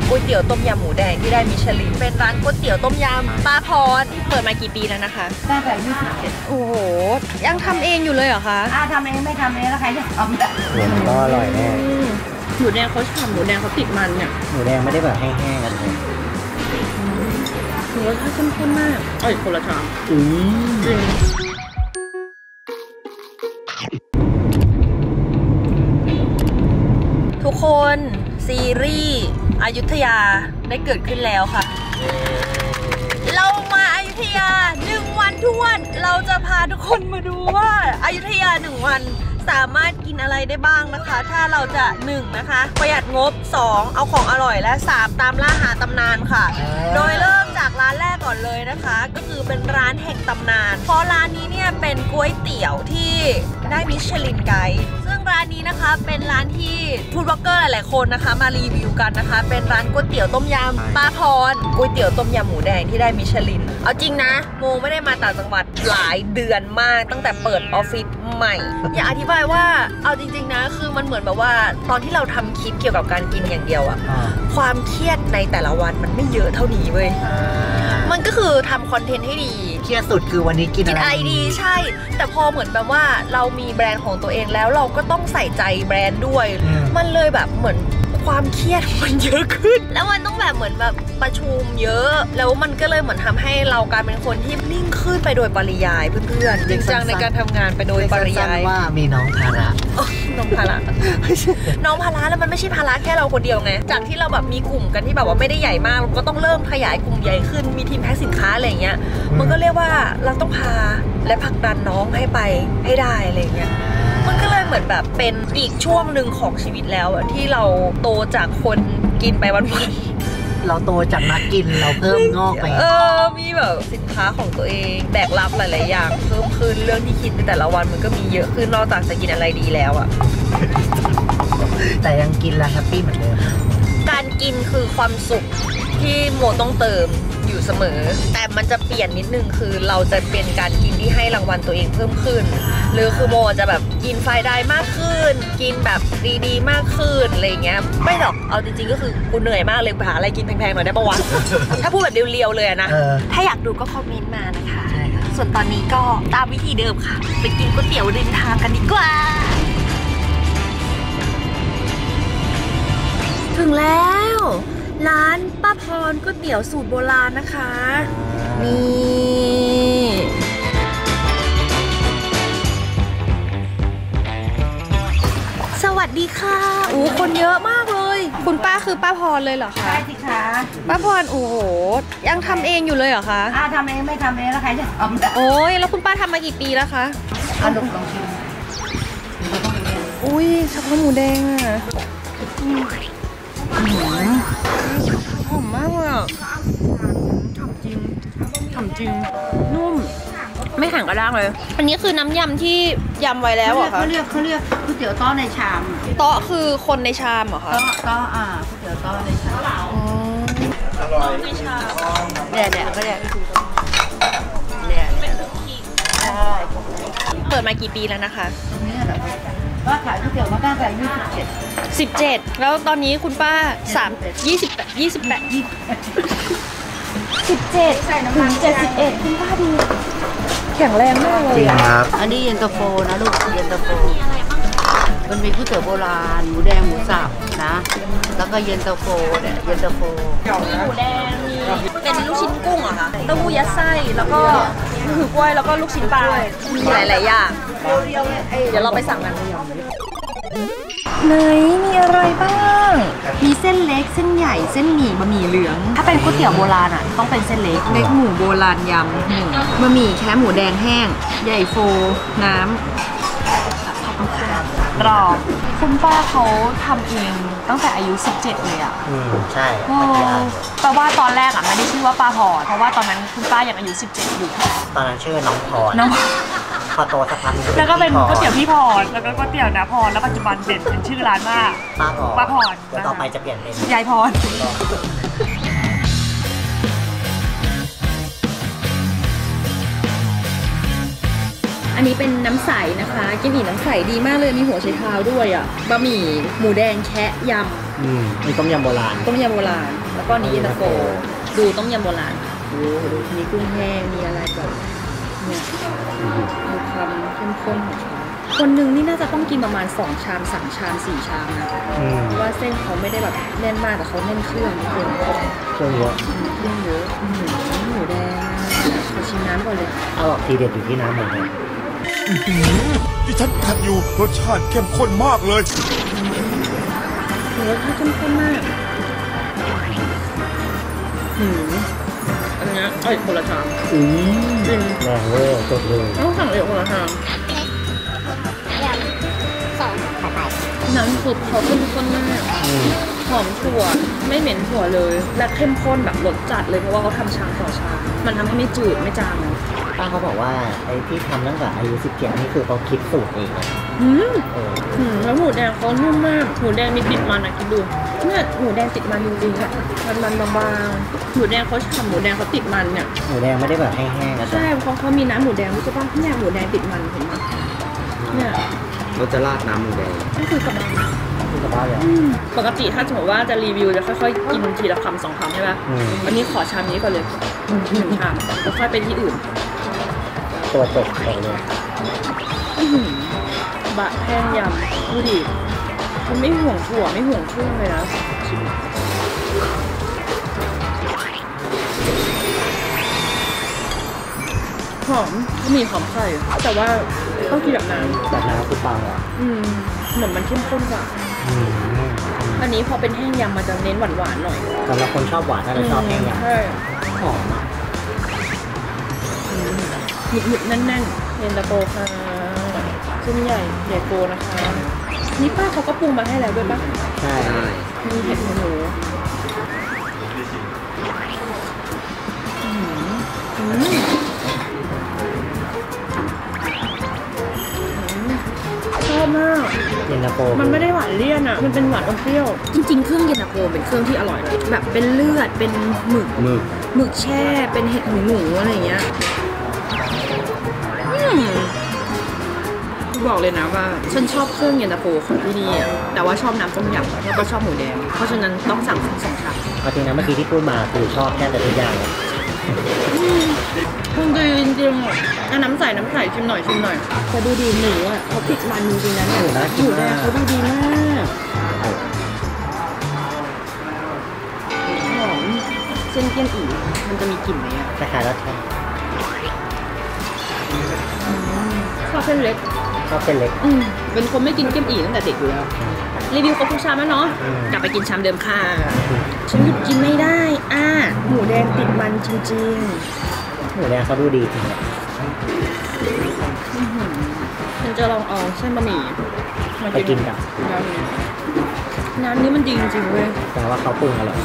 ก๋วยเตี๋ยวต้มยำหมูแดงที่ได้มิชลินเป็นร้านก๋วยเตี๋ยวต้มยำป้าพรเปิดมากี่ปีแล้วนะคะตั้งแต่27 โอ้โหยังทำเองอยู่เลยเหรอคะทำเองไม่ทำเองแล้วใครจะทำได้มันก็อร่อยแน่หมูแดงเขาฉ่ำหมูแดงเขาติดมันเนี่ยหมูแดงไม่ได้แบบแห้งๆกันเลยรสชาติเข้มข้นมากคนละชามจริงทุกคนซีรีส์อยุธยาได้เกิดขึ้นแล้วค่ะเรามาอยุธยา1 วันท้วนเราจะพาทุกคนมาดูว่าอยุธยา1 วันสามารถกินอะไรได้บ้างนะคะถ้าเราจะ1นะคะประหยัดงบ2เอาของอร่อยและ3ตามล่าหาตำนานค่ะโดยเริ่มจากร้านแรกก่อนเลยนะคะก็คือเป็นร้านแห่งตำนานเพราะร้านนี้เนี่ยเป็นก๋วยเตี๋ยวที่ได้มิชลินไกด์ซึ่งร้านนี้นะคะเป็นร้านที่ฟู้ดบล็อกเกอร์หลายๆคนนะคะมารีวิวกันนะคะเป็นร้านก๋วยเตี๋ยวต้มยำป้าพรก๋วยเตี๋ยวต้มยำหมูแดงที่ได้มิชลินเอาจริงนะโมไม่ได้มาต่างจังหวัดหลายเดือนมากตั้งแต่เปิดออฟฟิศใหม่อยากอธิบายว่าเอาจริงๆนะคือมันเหมือนแบบว่าตอนที่เราทำคลิปเกี่ยวกับการกินอย่างเดียวอะความเครียดในแต่ละวันมันไม่เยอะเท่านี้เว้ยมันก็คือทำคอนเทนต์ให้ดีเครียดสุดคือวันนี้กินอะไรดีใช่แต่พอเหมือนแบบว่าเรามีแบรนด์ของตัวเองแล้วเราก็ต้องใส่ใจแบรนด์ด้วยมันเลยแบบเหมือนความเครียดมันเยอะขึ้นแล้วมันต้องแบบเหมือนแบบประชุมเยอะแล้วมันก็เลยเหมือนทำให้เรากลายเป็นคนที่นิ่งขึ้นไปโดยปริยายเพื่อนๆจริงจังในการทำงานไปโดยปริยายว่ามีน้องภาระน้องภาระน้องภาระแล้วมันไม่ใช่ภาระแค่เราคนเดียวไงจากที่เราแบบมีกลุ่มกันที่แบบว่าไม่ได้ใหญ่มากเราก็ต้องเริ่มขยายกลุ่มใหญ่ขึ้นมีทีมแพ็คสินค้าอะไรเงี้ยมันก็เรียกว่าเราต้องพาและผลักดันน้องให้ไปให้ได้อะไรเงี้ยมันก็เลยเหมือนแบบเป็นอีกช่วงหนึ่งของชีวิตแล้วอะที่เราโตจากคนกินไปวันๆเราโตจากนักกินเราเพิ่มงอกไปมีแบบสินค้าของตัวเองแบกรับหลายๆอย่างเพิ่มขึ้นเรื่องที่คิดในแต่ละวันมันก็มีเยอะขึ้นนอกจากจะกินอะไรดีแล้วอะแต่ยังกินแล้วแฮปปี้เหมือนเดิมการกินคือความสุขที่โมต้องเติมอยู่เสมอแต่มันจะเปลี่ยนนิดนึงคือเราจะเป็นการกินที่ให้รางวัลตัวเองเพิ่มขึ้นหรือคือโมจะแบบกินไฟได้มากขึ้นกินแบบดีๆมากขึ้นอะไรเงี้ยไม่หรอกเอาจริงๆก็คือกูเหนื่อยมากเลยไปหาอะไรกินแพงๆหน่อยได้ปะวะ ถ้าพูดแบบเรียวๆเลยนะถ้าอยากดูก็คอมเมนต์มานะคะส่วนตอนนี้ก็ตามวิธีเดิมค่ะไปกินก๋วยเตี๋ยวริมทางกันดีกว่าถึงแล้วร้านป้าพรก๋วยเตี๋ยวสูตรโบราณนะคะนี่สวัสดีค่ะคนเยอะมากเลยคุณป้าคือป้าพรเลยเหรอคะใช่สิคะป้าพรโอ้โหยังทำเองอยู่เลยเหรอคะทำเองไม่ทำเองแล้วใครจะทำได้โอ้ยแล้วคุณป้าทำมากี่ปีแล้วคะลองชิมอุ้ยชักน้ำหมูแดงอ่ะหอมมากเลยอ่ะฉ่ำจริงนุ่มไม่แข็งกระด้างเลยอันนี้คือน้ำยำที่ยำไว้แล้วเหรอคะเขาเรียกก๋วยเตี๋ยวต้อในชามโต๊ะคือคนในชามเหรอคะโต๊ะก๋วยเตี๋ยวต้อในชามในชามเนี่ยก็เนี่ยเปิดมากี่ปีแล้วนะคะตรงนี้เหรอว่าขายก๋วยเตี๋ยวมาตั้งแต่ 17แล้วตอนนี้คุณป้า28 17ถึง71คุณป้าดูแข็งแรงมากเลยจริงครับอันนี้เย็นตาโฟนะลูกเย็นตาโฟมันมีก๋วยเตี๋ยวโบราณหมูแดงหมูสับนะแล้วก็เย็นตาโฟเนี่ยเย็นตาโฟมีหมูแดงมีเป็นลูกชิ้นกุ้งเหรอคะเต้าหู้ยัดไส้แล้วก็หือกล้วยแล้วก็ลูกชิ้นปลามีหลายๆอย่างเดี๋ยวเราไปสั่งกันไหนมีอะไรบ้างมีเส้นเล็กเส้นใหญ่เส้นหมี่บะหมี่เหลืองถ้าเป็นก๋วยเตี๋ยวโบราณอ่ะต้องเป็นเส้นเล็กหมูโบราณยำบะหมี่แค่หมูแดงแห้งใหญ่โฟน้ำกรอบคุณป้าเขาทำเองตั้งแต่อายุ17เลยอ่ะใช่แปลว่าตอนแรกอ่ะไม่ได้ชื่อว่าป้าพรเพราะว่าตอนนั้นคุณป้ายังอายุ17อยู่ตอนนั้นชื่อน้องพรพอโตสักพักแล้วก็เป็นก๋วยเตี๋ยวพี่พรแล้วก็ก๋วยเตี๋ยวน้าพรแล้วปัจจุบันเป็นชื่อร้านว่าป้าพรแล้วต่อไปจะเปลี่ยนเป็นยายพรอันนี้เป็นน้ำใสนะคะกิมหมี่น้ำใสดีมากเลยมีหัวไชเท้าด้วยอ่ะบะหมี่หมูแดงแคะยำมีต้มยำโบราณต้มยำโบราณแล้วก็นี้เย็นตาโฟดูต้มยำโบราณดูมีกุ้งแห้งมีอะไรแบบเนี่ยดูความเข้มข้นของเขาคนหนึ่งนี่น่าจะต้องกินประมาณ2 ชาม3 ชาม4 ชามนะเพราะว่าเส้นเขาไม่ได้แบบแน่นมากแต่เขาแน่นเครื่องนิดนึงเครื่องเยอะหมูแดงขอชิมน้ำก่อนเลยเอาออกทีเด็ดอยู่ที่น้ำหมดเลยที่ฉันกัดอยู่รสชาติเข้มข้นมากเลยรสชาติเข้มข้นมากอันนี้คนละชามจริงแรงเวอร์จบเลยต้องสั่งคนละชามน้ำซุปเขาเข้มข้นมากหอมถั่วไม่เหม็นถั่วเลยและเข้มข้นแบบรสจัดเลยเพราะว่าเขาทำชามต่อชามมันทำให้ไม่จืดไม่จางป้าเขาบอกว่าไอ้ที่ทำตั้งแต่อายุ17นี่คือเขาคิดสูตรเองแล้วหมูแดงเขานุ่มมากหมูแดงมีติดมันนะคิดดูเนี่ยหมูแดงติดมันจริงๆอะมันบางๆหมูแดงเขาฉ่ำหมูแดงเขาติดมันเนี่ยหมูแดงไม่ได้แบบแห้งๆนะใช่เขามีน้ำหมูแดงรู้สึกว่าเนี่ยหมูแดงติดมันเห็นไหมเนี่ยเราจะราดน้ำหมูแดงนี่คือกระบังปกติถ้าสมมติว่าจะรีวิวจะค่อยๆกินทีละคำ2 คำใช่ไหมวันนี้ขอชามนี้ก่อนเลย1 ชามแล้วค่อยไปที่อื่นตัวตกเลยบะแห้งยำดูดิมันไม่ห่วงถั่วไม่ห่วงเครื่องเลยนะหอมมีหอมไข่แต่ว่าต้องกินแบบน้ำคือปังอ่ะเหมือนมันเข้มข้นกว่าอันนี้พอเป็นแห้งยำมันจะเน้นหวานๆหน่อยสำหรับคนชอบหวานถ้าเราชอบแห้งยำใช่หอมอ่ะหนึบๆแน่นๆเย็นตาโฟค่ะชิ้นใหญ่โฟนะคะนี่ป้าเขาก็ปรุงมาให้แล้วด้วยป่ะใช่มีเห็ดหมูชอบมากเย็นตาโฟมันไม่ได้หวานเลี่ยนอ่ะมันเป็นหวานอมเปรี้ยวจริงๆเครื่องเย็นตาโฟเป็นเครื่องที่อร่อยแบบเป็นเลือดเป็นหมึกแช่เป็นเห็ดหมูอะไรอย่างเงี้ยบอกเลยนะว่าฉันชอบเครื่องเย็นตาโฟของที่นี่แต่ว่าชอบน้ำต้มยำแล้วก็ชอบหมูแดงเพราะฉะนั้นต้องสั่ง2 ชามจริงนะเมื่อกี้ที่พูดมาคือชอบแค่แต่ทุกอย่างเลยคุณดีจริงๆน้ำใสชิมหน่อยแต่ดูดีหมูอ่ะเขาติดมันจริงๆนะเนี่ยหมูแดงเขาดูดีมากหอมเส้นเกี้ยนอีมันจะมีกลิ่นไหมอ่ะคล้ายๆรสชาติชอบเส้นเล็กเป็นคนไม่กินเกี้ยนอีตั้งแต่เด็กอยู่แล้วรีวิวครบทุกชามแล้วเนาะกลับไปกินชามเดิมค่ะฉันหยุดกินไม่ได้หมูแดงติดมันจริงๆหมูแดงเขาดูดีจริงฉันจะลองเอาเส้นบะหมี่มากินกับน้ำนี้มันดีจริงๆเว้ยแต่ว่าเขาปรุงอร่อย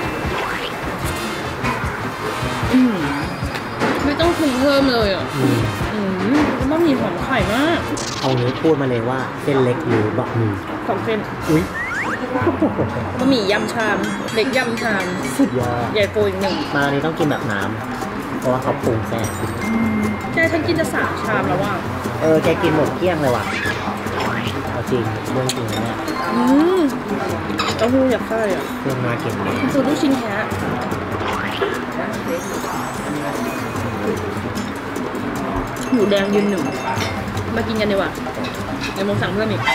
ไม่ต้องปรุงเพิ่มเลยอ่ะบะหมี่หอมไข่มากเอานี้พูดมาเลยว่าเส้นเล็กหรือบะหมี่ 2 เส้นอุ้ยบะหมี่ยำชามเล็กยำชามสุดยอดใหญ่โฟอีก1 มานี้ต้องกินแบบน้ำเพราะว่าเขาปรุงแซ่บแกฉันกินจะ3 ชามแล้วว่ะแกกินหมดเกลี้ยงเลยว่ะเอาจริงเรื่องจริงนะเนี่ยเต้าหู้อยากไส้อ่ะเครื่องมาเก็บเลยสูตรลูกชิ้นแท้หมูแดงยืน1มากินกันดีกว่าเดี๋ยวมองสั่งเพิ่มอีก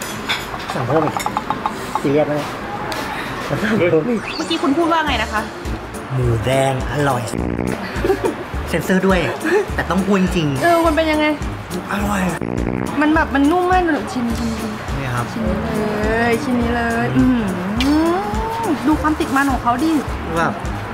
ซีเรียสไหมเมื่อกี้คุณพูดว่าไงนะคะหมูแดงอร่อยเซ็นเซอร์ด้วยแต่ต้องพูดจริงมันเป็นยังไงอร่อยมันแบบมันนุ่มมากเลยชิ้นนี่ครับชิ้นนี้เลยดูความติดมันของเขาดิแบบ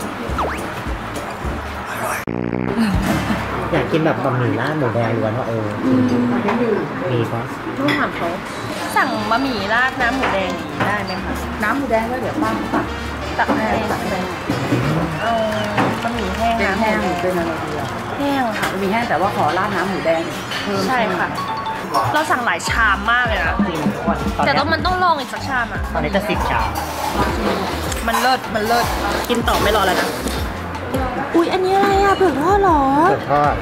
อยากกินแบบบะหมี่ราดหมูแดงล้วนว่ามีปะต้องถามเขาสั่งบะหมี่ราดน้ำหมูแดงได้ไหมคะน้ำหมูแดงก็เดี๋ยวป้าตักให้เอาบะหมี่แห้งน้ำแห้งเป็นอะไรดีอ่ะแห้งค่ะบะหมี่แห้งแต่ว่าขอราดน้ำหมูแดงเพิ่มใช่ค่ะเราสั่งหลายชามมากเลยนะแต่มันต้องลองอีกสักชามอ่ะตอนนี้จะ10 ชามมันเลิศกินต่อไม่รอแล้วนะอุ๊ยอันนี้อะไรอ่ะเผือกทอดหรอเผือกทอด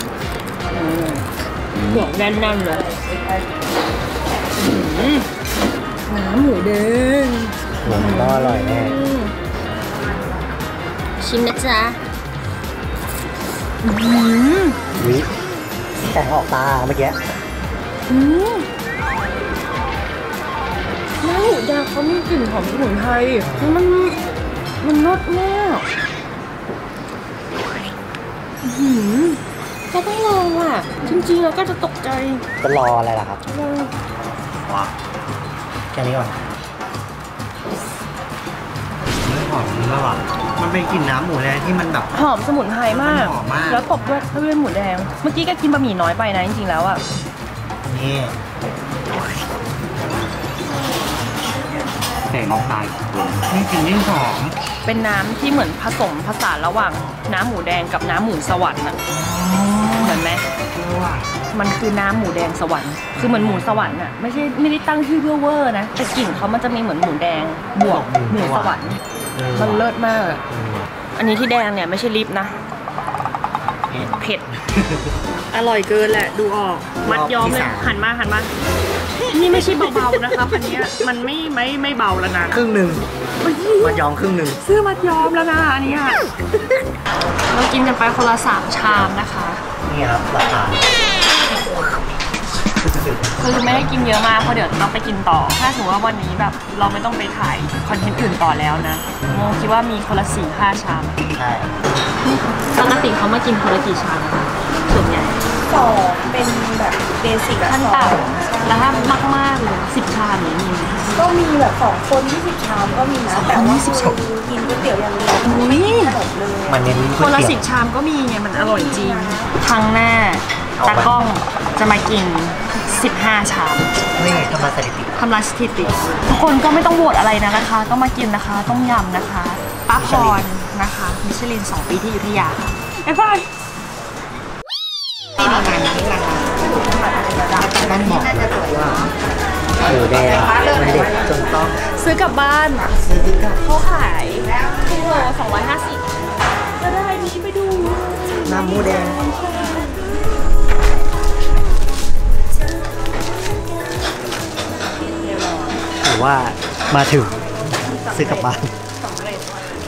เผือกแน่นๆเลยน้ำหมูแดงผมก็อร่อยแน่ชิมนะจ๊ะวิแต่งออกตาเมื่อกี้น้ำหมูแดงเขามีกลิ่นหอมสมุนไพรมันรสมากก็ต้องลองอ่ะจริงๆแล้วก็จะตกใจจะรออะไรล่ะครับว้าแค่นี้ก่อนไม่หอมแล้วอ่ะมันเป็นกลิ่นน้ำหมูแดงที่มันแบบหอมสมุนไพรมากหอมมากแล้วตบด้วยหมูแดง เมื่อกี้ก็กินบะหมี่น้อยไปนะจริงๆแล้วอ่ะนี่แต่งออกตายนี่กลิ่นนี่หอมเป็นน้ำที่เหมือนผสมผสานระหว่างน้ำหมูแดงกับน้ำหมูสวรรค์อ่ะเหมือนไหมมันคือน้ำหมูแดงสวรรค์คือเหมือนหมูสวรรค์อ่ะไม่ได้ตั้งชื่อเวอร์นะแต่กลิ่นเขามันจะมีเหมือนหมูแดงบวกหมูสวรรค์มันเลิศมากอะอันนี้ที่แดงเนี่ยไม่ใช่ลิปนะเผ็ด อร่อยเกินแหละดูออกมัดย้อมเลยหันมานี่ไม่ใช่เบาๆนะคะอันนี้มันไม่เบาแล้วนะครึ่งหนึ่งมันยอมครึ่งหนึ่งซื้อมัดย้อมแล้วนะอันนี้เรากินกันไปคนละ3 ชามนะคะนี่ครับราคาคือไม่ได้กินเยอะมากเพราะเดี๋ยวต้องไปกินต่อถ้าสมมติว่าวันนี้แบบเราไม่ต้องไปถ่ายคอนเทนต์อื่นต่อแล้วนะโมคิดว่ามีคนละ4-5 ชามใช่ปกติเขามากินคนละกี่ชามนะคะส่วนใหญ่2เป็นแบบเบสิกขั้นต่ำแล้วถ้ามากๆเลย10 ชามนี้มีไหมก็มีแบบ2 คน20 ชามก็มีนะแต่ว่ากินก๋วยเตี๋ยวอย่างเดียวอุ้ยขนมเลยมันเน้นคนละ10 ชามก็มีไงมันอร่อยจริงครั้งหน้าตากล้องจะมากิน15 ชามนี่ทำมาสถิติทำลายสถิติทุกคนก็ไม่ต้องโหวตอะไรนะคะต้องมากินนะคะต้องยำนะคะป้าพรนะคะมิชลิน2 ปีที่อยุธยาค่ะไอ้ฟ้านั่นบอกว่าหมูแดงมันเด็ดจนต้องซื้อกลับบ้านเขาขายกิโล250จะได้นี้ไปดูน้ำหมูแดงหรือว่ามาถึงซื้อกลับบ้าน